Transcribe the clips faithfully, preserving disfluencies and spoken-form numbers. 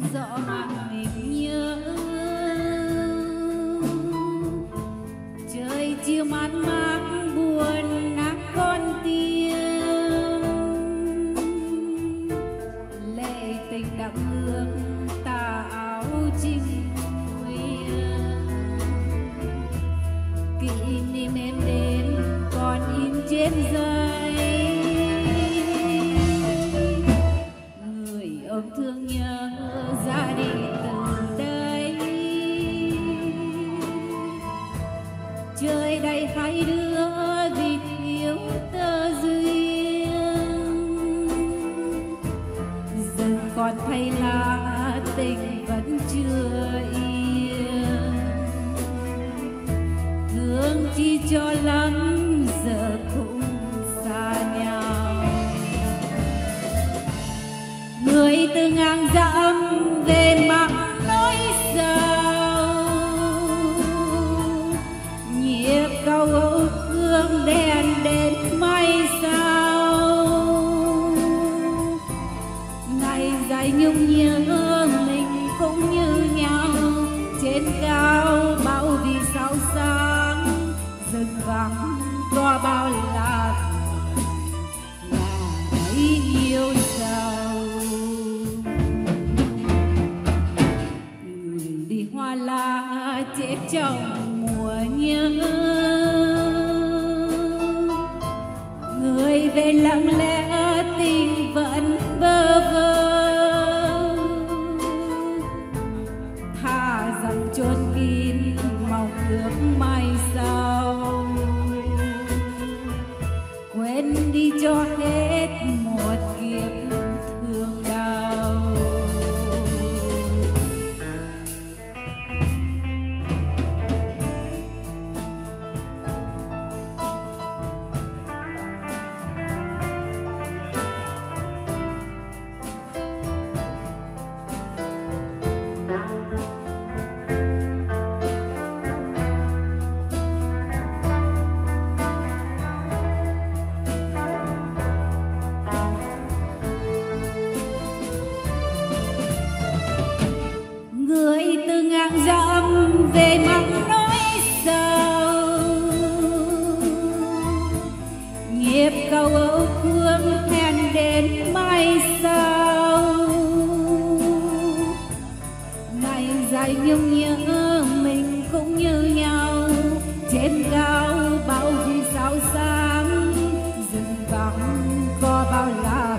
rõ mình nhớ trời chiều man mác buồn nát con tim lệ tình đậm hương tà áo chinh khuya kỷ niệm em đến còn in trên giấy người ôm thương nhớ ra đi từ đây trời đầy hai đứa vì thiếu tơ duyên rừng còn thay lá tình vẫn chưa yên thương chi cho lắm giờ cũng xa nhau người từ ngang dặm về mặt nỗi sầu nhịp cầu âu thương đèn đến mai sau ngày dài nhung nhớ mình cũng như nhau trên cao bao vì sao sáng rừng vắng có bao lạc là thấy yêu sầu người đi hoa lá chết trong mùa nhớ người về lặng lẽ tình vẫn bơ vơ thà rằng chôn kín mong ước mai sau quên đi cho hết một kiếp thương đau người từ ngang dặm về mặt nỗi sầu nhịp cầu âu thương hẹn đến mai sau ngày dài nhung nhớ mình cũng như nhau trên cao bao vì sao sáng rừng vắng có bao lạc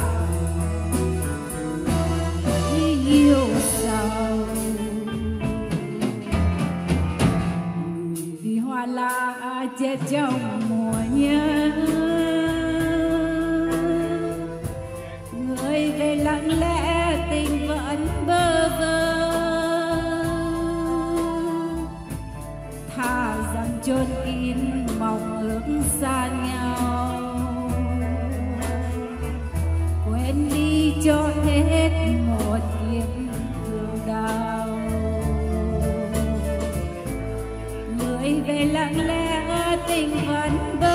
yêu sầu vì hoa lá chết trong mùa nhớ người về lặng lẽ tình vẫn bơ vơ thà rằng chôn kín mong ước xa nhau quên đi cho hết một kiếp thương đau người về lặng lẽ tình vẫn bơ